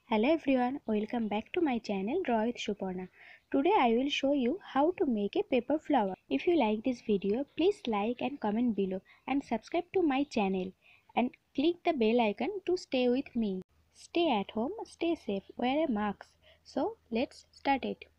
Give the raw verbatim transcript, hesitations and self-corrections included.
Hello everyone, welcome back to my channel Draw with Suparna. Today I will show you how to make a paper flower. If you like this video, please like and comment below and subscribe to my channel and click the bell icon to stay with me. Stay at home, stay safe, wear a mask. So let's start it.